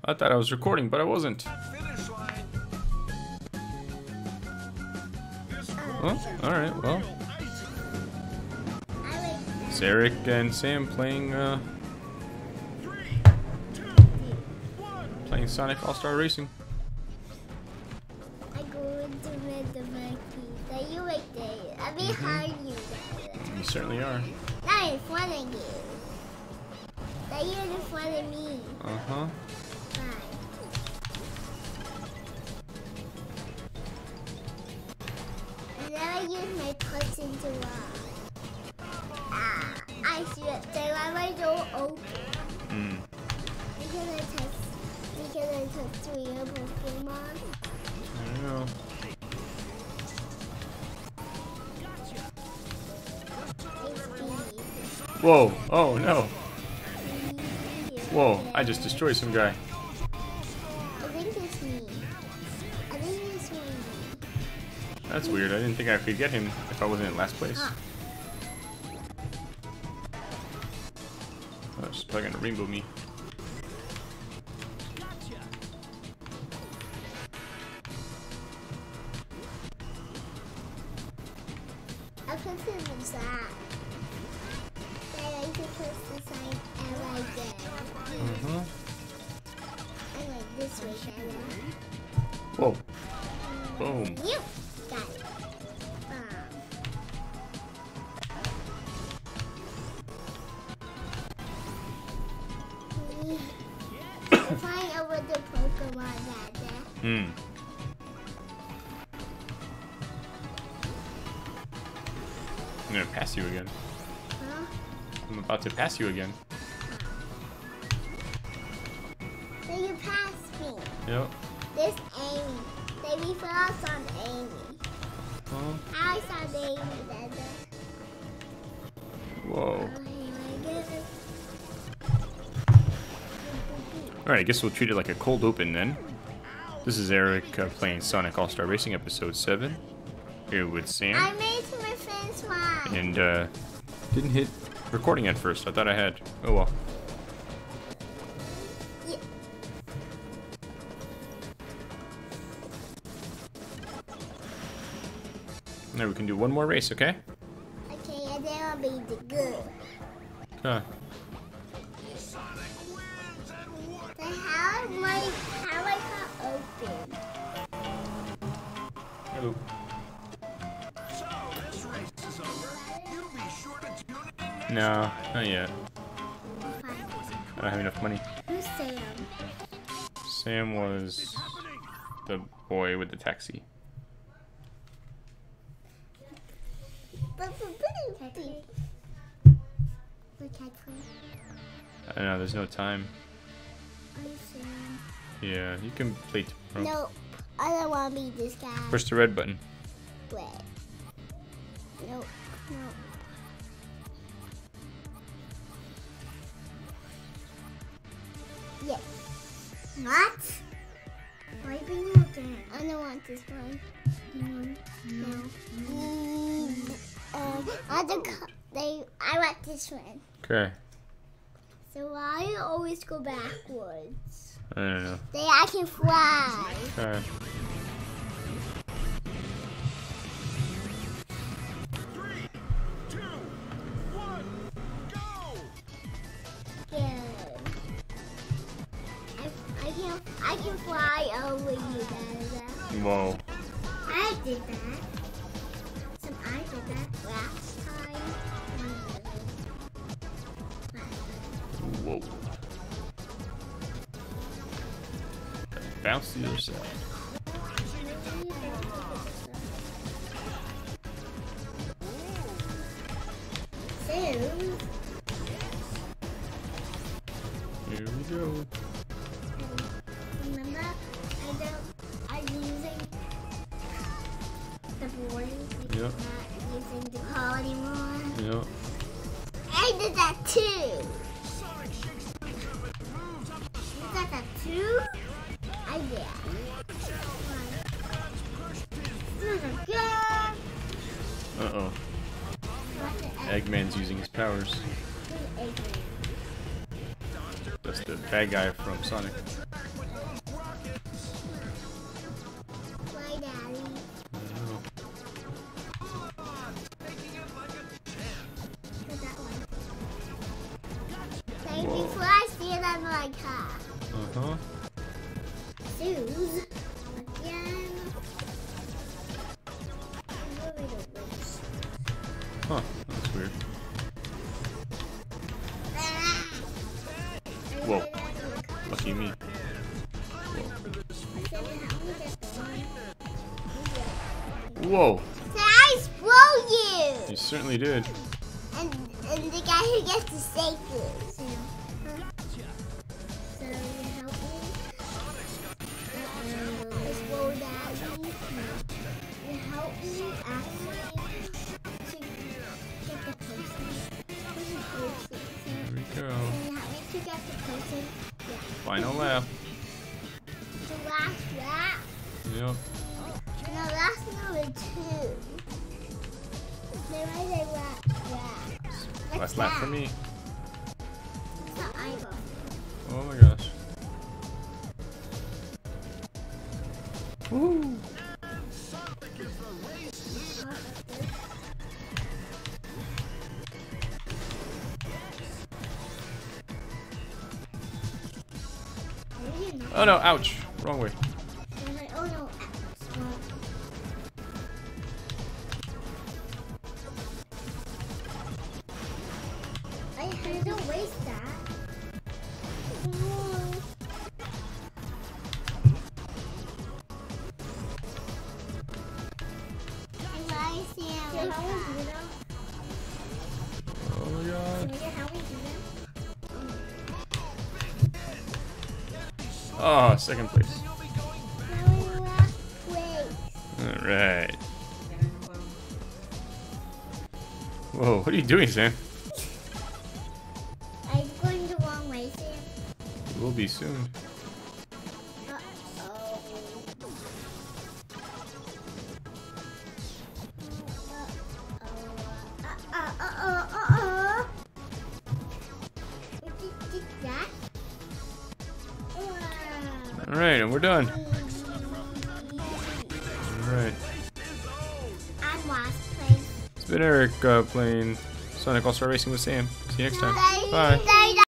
I thought I was recording, but I wasn't. Oh, alright, well. It's Eric and Sam playing Sonic All-Star Racing. I go into the monkey. That you right there. I'm behind you. You certainly are. Not in front of you. That you're in front of me. Uh-huh. Fine. And then I use my person to I see it. They let my door open. Because I touched real Pokemon. I don't know. Whoa! Oh no! Whoa! I just destroyed some guy. I think it's me. I think it's me. That's weird. I didn't think I could get him if I wasn't in last place. Oh, she's probably gonna rainbow me. I put it in the side. I like to put the side I like it. I like this way better. Whoa. Boom. You got it. Flying over the Pokemon that I'm gonna pass you again. Huh? I'm about to pass you again. So you passed me. Yep. This Amy. They refer us on Amy. Oh. I saw the Amy that Whoa. Oh my goodness. Alright, I guess we'll treat it like a cold open then. This is Eric playing Sonic All-Star Racing Episode 7. Here with Sam. I made my friends one. And didn't hit recording at first. I thought I had. Oh well. Yeah. Now we can do one more race, okay? Okay, and then I'll be the good. Okay. So how am I got open? Hello. No, not yet. Fine. I don't have enough money. Who's Sam? Sam was the boy with the taxi. I don't know, there's no time. Yeah, you can play tomorrow. Nope, I don't want to be this guy. Push the red button. Wait. Nope, nope. Yeah. What? Why bring it again? I don't want this one. No. I want this one. Okay. So why you always go backwards? I don't know. I can fly. Okay. I can fly over you guys. Whoa. I did that. I did that last time. Whoa. Bounce to the other side. So, Here we go. remember, I'm using the board. Yep. Not using the call anymore. Yep. I did that too. You got that too? I did. Uh-oh. Eggman's using his powers. That's the bad guy from Sonic. car. Uh-huh. Suze. Again. Really don't wish. Huh, that's weird. Whoa. Lucky me. Whoa. So I spoiled you. You certainly did. And the guy who gets to save you. So, so you help me. Explode Daddy. You help me actually to get the person. Here we go. You help me to get the person. Yeah. Final lap. The last lap. Yep. No, that's number 2. There was a lap. Last lap for me. It's not eyeball. Oh my gosh. Woo! Oh no, ouch. Wrong way. Oh no. I don't waste that. Oh my god. Oh, second place. Alright. Whoa, what are you doing, Sam? I'm going the wrong way, Sam. You will be soon. Alright, and we're done. Alright. I'm last place. It's been Eric playing Sonic All-Star Racing with Sam. See you next time. Bye.